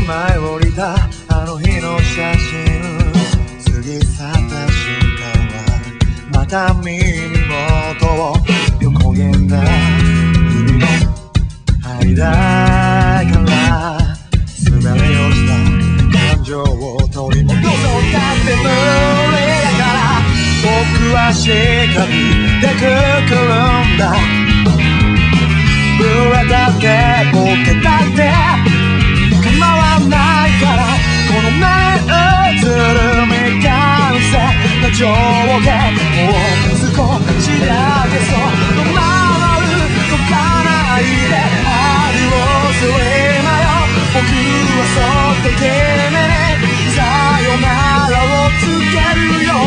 前降りたあの日の写真、過ぎ去った瞬間はまた耳元を横切んだ日々の間から滑り落ちた感情を取り戻そうだって無理だから、僕はしっかりでくくるんだ。ブレだってボケだって構わないから、この目映る未完成な上下もう少しだけそのまま動かないで針をすれなよ。僕はそっとてめえさよならを告げるよ。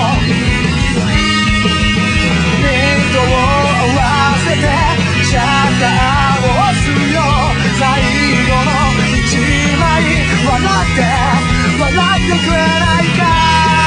目とを合わせてシャッターを押すよ。最後の一枚笑ってくれないか。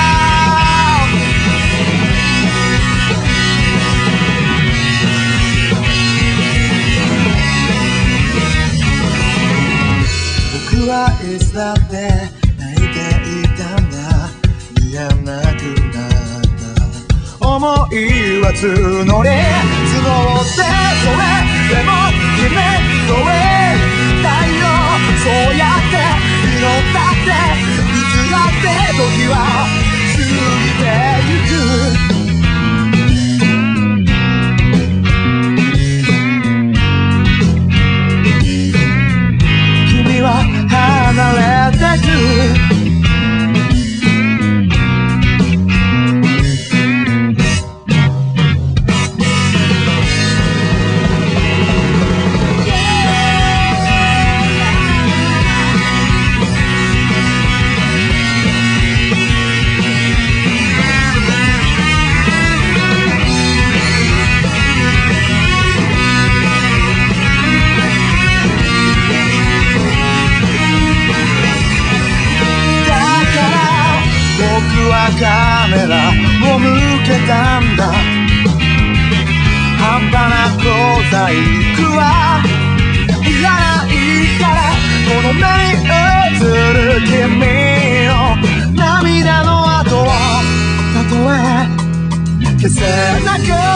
僕はいつだって泣いていたんだ。言えなくなった思いは募り募ってそれでも決めろだよ。そうやって祈ったっていつだって時は過ぎてゆく。君は離れてく。カメラを向けたんだ。半端な小細工はいらないから、この目に映る君の涙の跡はたとえ消せなく